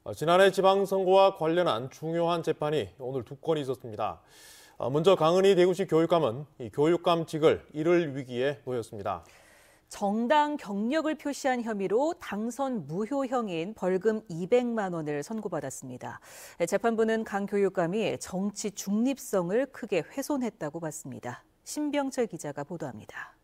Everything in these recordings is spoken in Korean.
지난해 지방선거와 관련한 중요한 재판이 오늘 2건이 있었습니다. 먼저 강은희 대구시 교육감은 이 교육감직을 잃을 위기에 놓였습니다. 정당 경력을 표시한 혐의로 당선 무효형인 벌금 200만 원을 선고받았습니다. 재판부는 강 교육감이 정치 중립성을 크게 훼손했다고 봤습니다. 신병철 기자가 보도합니다.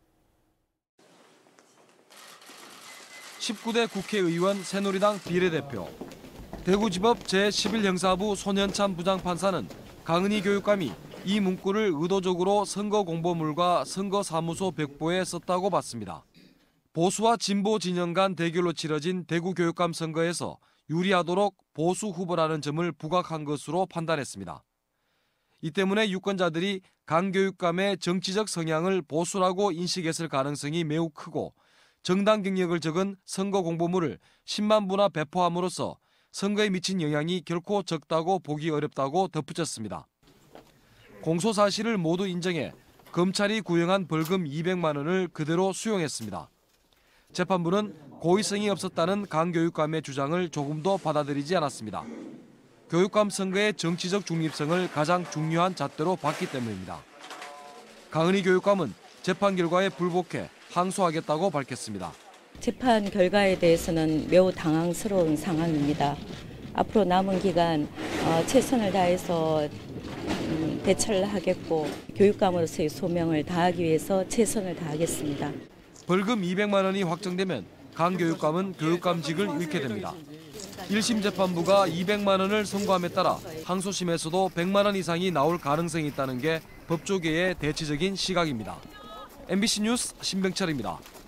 19대 국회의원 새누리당 비례대표, 대구지법 제11형사부 손현참 부장판사는 강은희 교육감이 이 문구를 의도적으로 선거 공보물과 선거사무소 벽보에 썼다고 봤습니다. 보수와 진보 진영 간 대결로 치러진 대구 교육감 선거에서 유리하도록 보수 후보라는 점을 부각한 것으로 판단했습니다. 이 때문에 유권자들이 강 교육감의 정치적 성향을 보수라고 인식했을 가능성이 매우 크고 정당 경력을 적은 선거 공보물을 10만 부나 배포함으로써 선거에 미친 영향이 결코 적다고 보기 어렵다고 덧붙였습니다. 공소 사실을 모두 인정해 검찰이 구형한 벌금 200만 원을 그대로 수용했습니다. 재판부는 고의성이 없었다는 강 교육감의 주장을 조금도 받아들이지 않았습니다. 교육감 선거의 정치적 중립성을 가장 중요한 잣대로 봤기 때문입니다. 강은희 교육감은 재판 결과에 불복해 항소하겠다고 밝혔습니다. 재판 결과에 대해서는 매우 당황스러운 상황입니다. 앞으로 남은 기간 최선을 다해서 대처를 하겠고 교육감으로서의 소명을 다하기 위해서 최선을 다하겠습니다. 벌금 200만 원이 확정되면 강 교육감은 교육감직을 잃게 됩니다. 1심 재판부가 200만 원을 선고함에 따라 항소심에서도 100만 원 이상이 나올 가능성이 있다는 게 법조계의 대체적인 시각입니다. MBC 뉴스 신병철입니다.